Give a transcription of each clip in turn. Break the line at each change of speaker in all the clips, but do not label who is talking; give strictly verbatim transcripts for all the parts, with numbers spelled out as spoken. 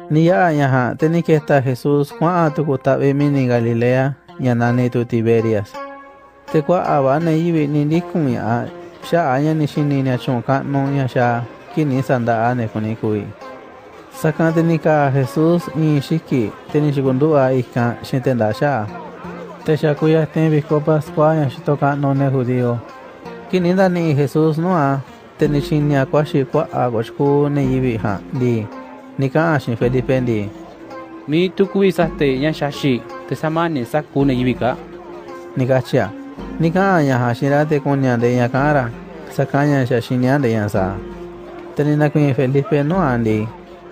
Ni ya yaha teni que está Jesús kwa tu kutabe mini Galilea yanani tu Tiberias. Te kwa aba ne yibi ni dikun ya sha anya ni shini ni achonka no ya sha kini sanda ane kuni kui. Sakan teni ka Jesús in shiki teni shikundua ika shintenda sha. Te sha kuya ten biko Pascua ya shitoka no ne judío. Kini dani Jesús no a teni shinya kwa shi kwa agoshku ne yibi ha di. Nika ashin Felipe ndi.
Mi tukui sate yan shashi te samani saku ne yibika.
Nika chia. Nika anya hashirate kunya de yakara. Sakanya shashinya de yansa. Tenina kuin Felipe no andi.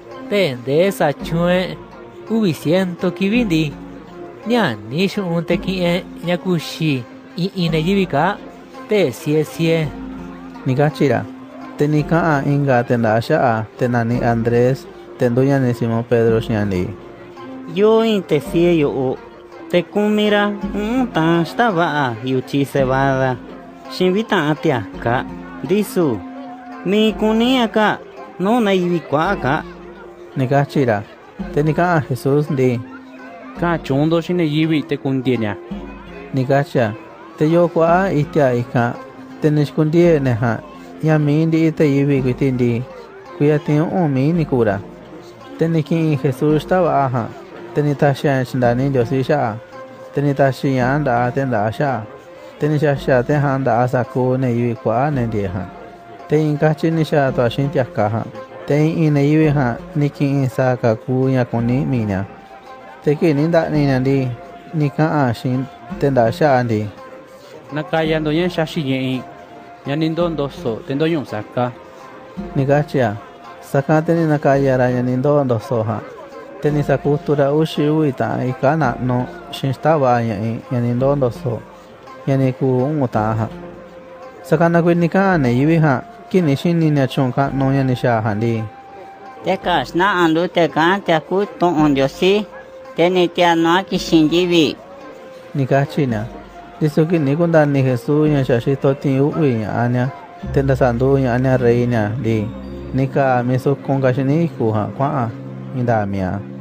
Ten de esa chue ubi siento kibindi. Nyan nishu unte kie nyakushi i ine yibika. Te sie sie.
Nika chira. Tenika a inga tendasha a tenani Andrés. Tendoya ne Simón Pedro shnyandi.
Yo intesie yo o. Te kumira un tan estaba yuchi cebada. Shinvita atiaka. Disu. Mi kuniaka. No na ibikwaka.
Nika chira. Tenika a Jesús ndi.
Ka chondo shine yibi te kundienya.
Nika cha. Te yo kwa itia ika. Tenishkundie neha. Ya mi ndi ite yibi kuitindi. Kuya tiyo umi nikura. Teniki Jesús taba aha. Tenita shan chandani josi sha. Tenita shiyan da tenda sha. Tenisha sha tenhan da asaku ne yui kwa ne diha. Ten kachi nisha to ashin tiakaha. Ten in ne yui ha niki in sa kaku yakuni minya. Teki ninda ninandi nika ashin tenda sha andi.
Nakayando yan shashi yen yanindo ndoso tendo yung saka.
Nikachia. Saka teni nakayara yanindo ndosoha. Teni sakutura ushi uita ikana no shinstaba yani yanindo ndoso. Yani ku ungutaha. Saka nakwinika ne yibiha kini shini ne chonka no yanisha handi.
Teka sna andu teka teku to ondiosi. Teni tia no kishinjibi.
Nikachina. Disuki nikunda ni Jesús yashashito ti uwi anya. Tenda sandu anya reina di. Nika miso kongashini kuha kwa indamia.